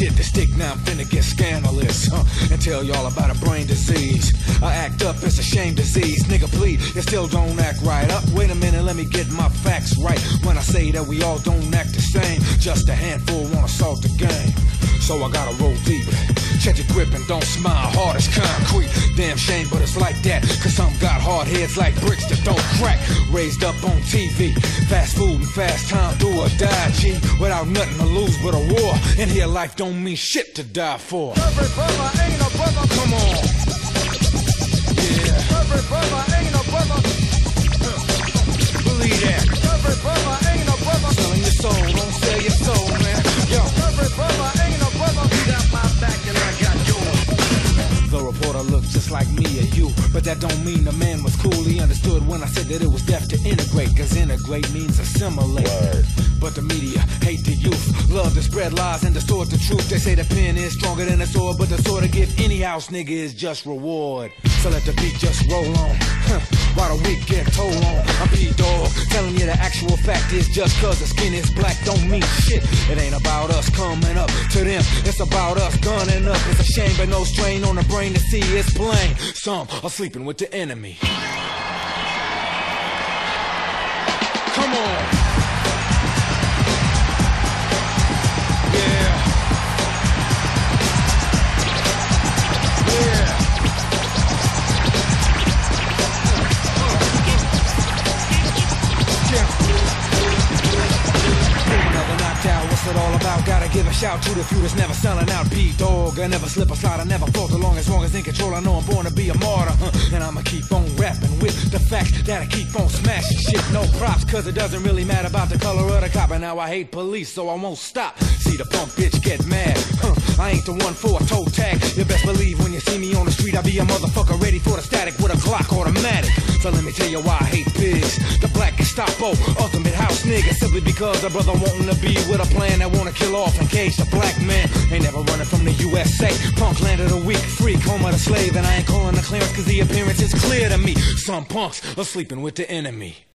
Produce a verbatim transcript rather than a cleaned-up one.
shit to stick, now I'm finna get scandalous, huh? And tell y'all about a brain disease. I act up, it's a shame disease. Nigga, please, you still don't act right. Up, wait a minute, let me get my facts right. When I say that we all don't act the same, just a handful wanna assault the game. So I gotta roll deep, check your grip and don't smile, hard as concrete. Damn shame, but it's like that, cause some got hard heads like bricks that don't crack. Raised up on T V, fast food and fast time, do or die, G. Without nothing to lose but a war, and here life don't mean shit to die for. Every brother ain't a brother. Come on. Yeah. Every brother ain't a brother. Believe that. Every brother ain't a brother. Selling your soul, don't sell your soul, man. Yo. Every brother ain't a brother. You got my back and I got yours. The reporter looked just like me or you, but that don't mean the man was cool. He understood when I said that it was deaf to integrate, cause integrate means assimilate. Word. But the media hate the youth, love to spread lies and distort the truth. They say the pen is stronger than the sword, but the sword to give any house nigga is just reward. So let the beat just roll on, huh, while the weak get told on. I'm B-Dog, telling you the actual fact is just cause the skin is black don't mean shit. It ain't about us coming up to them, it's about us gunning up. It's a shame but no strain on the brain to see it's plain. Some are sleeping with the enemy. Come on. Yeah. Yeah. What's it all about? Gotta give a shout to the few that's never selling out. B-Dog, I never slip or slide, I never falter long as long as in control. I know I'm born to be a martyr, huh? And I'ma keep on rapping with the fact that I keep on smashing shit. No props, cause it doesn't really matter about the color of the cop. And now I hate police, so I won't stop. See the punk bitch get mad, huh? I ain't the one for a toe tag. You best believe when you see me on the street, I be a motherfucker ready for the static with a Glock automatic. So let me tell you why I hate pigs. The black Gestapo, ultimate house nigga. Simply because a brother wanting to be with a plan that wanna kill off and cage the black man. Ain't never running from the U S A. Punk land of the weak, freak, home of the slave. And I ain't calling the clearance cause the appearance is clear to me. Some punks are sleeping with the enemy.